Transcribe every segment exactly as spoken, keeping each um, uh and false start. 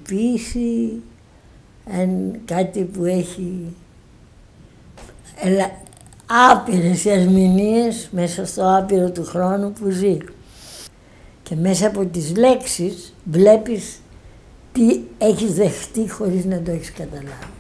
ποίηση είναι κάτι που έχει ελα... άπειρες ερμηνείες μέσα στο άπειρο του χρόνου που ζει. Και μέσα από τις λέξεις βλέπεις τι έχεις δεχτεί χωρίς να το έχεις καταλάβει.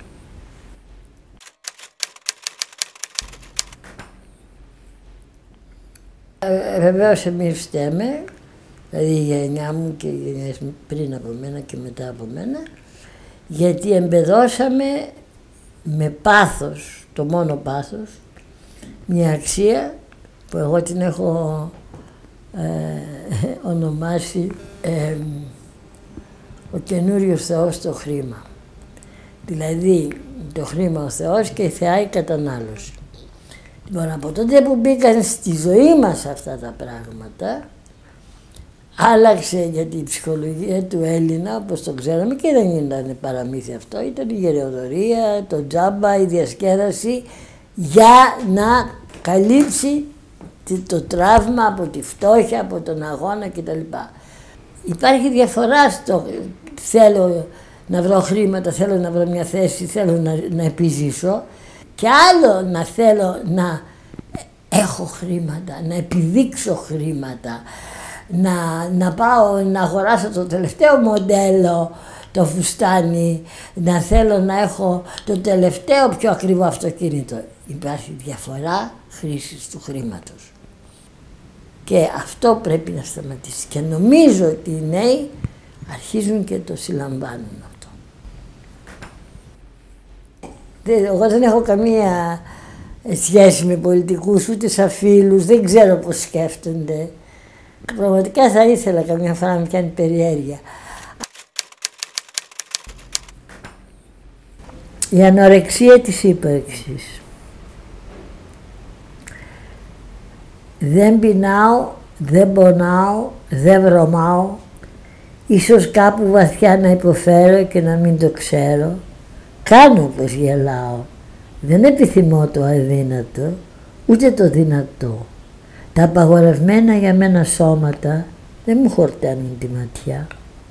Ε, βεβαίως εμείς φταίμε, δηλαδή η γενιά μου και οι γενιές πριν από μένα και μετά από μένα, γιατί εμπεδώσαμε με πάθος, το μόνο πάθος, μια αξία που εγώ την έχω ε, ονομάσει ε, ο καινούριος Θεός το χρήμα. Δηλαδή το χρήμα ο Θεός και η θεά η κατανάλωση. Λοιπόν, από τότε που μπήκαν στη ζωή μας αυτά τα πράγματα, άλλαξε για την ψυχολογία του Έλληνα, όπως το ξέραμε, και δεν ήταν παραμύθι αυτό, ήταν η γεραιοδωρία, το τζάμπα, η διασκέδαση, για να καλύψει το τραύμα από τη φτώχεια, από τον αγώνα κτλ. Υπάρχει διαφορά στο θέλω να βρω χρήματα, θέλω να βρω μια θέση, θέλω να, να επιζήσω, και άλλο να θέλω να έχω χρήματα, να επιδείξω χρήματα, να, να πάω να αγοράσω το τελευταίο μοντέλο, το φουστάνι, να θέλω να έχω το τελευταίο πιο ακριβό αυτοκίνητο. Υπάρχει διαφορά χρήσης του χρήματος. Και αυτό πρέπει να σταματήσει. Και νομίζω ότι οι νέοι αρχίζουν και το συλλαμβάνουν αυτό. Εγώ δεν έχω καμία σχέση με πολιτικούς, ούτε σαν φίλους, δεν ξέρω πώς σκέφτονται. Πραγματικά θα ήθελα καμιά φορά να με πιάνει περιέργεια. Η ανορεξία της ύπαρξης. Δεν πεινάω, δεν πονάω, δεν βρωμάω, ίσως κάπου βαθιά να υποφέρω και να μην το ξέρω. Κάνω πως γελάω, δεν επιθυμώ το αδύνατο, ούτε το δυνατό. Τα απαγορευμένα για μένα σώματα δεν μου χορταίνουν τη ματιά.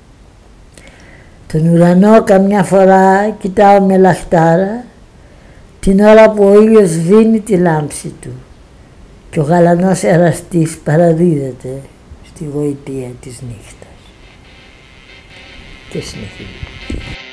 Τον ουρανό καμιά φορά κοιτάω με λαχτάρα, την ώρα που ο ήλιος σβήνει τη λάμψη του και ο γαλανός εραστής παραδίδεται στη γοητεία της νύχτας. Και συνεχίζει.